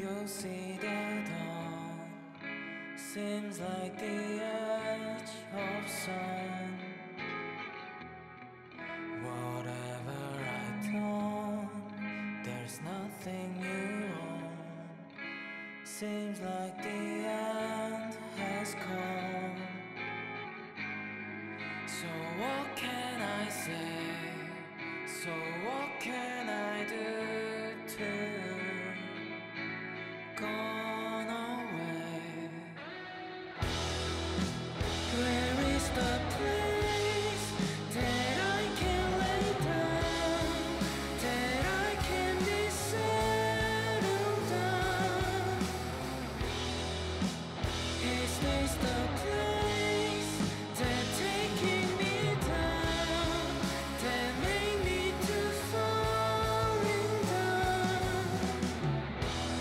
You'll see the dawn seems like the edge of sun. Whatever I've done, there's nothing you own. Seems like the end has come. So what can I say? So what can I do to gone away? Where is the place that I can lay down, that I can be settled down? Is this the place that taking me down, that made me to falling down?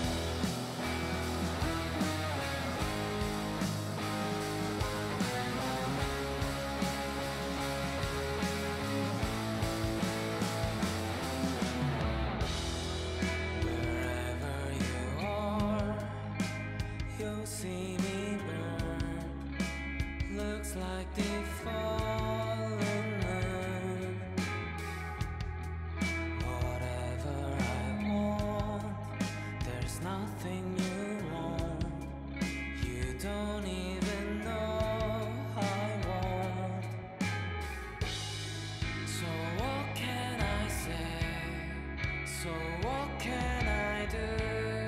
Wherever you are, you'll see me burn. Looks like the fallen moon. Whatever I want, there's nothing you want. You don't even know I want. So what can I say? So what can I do?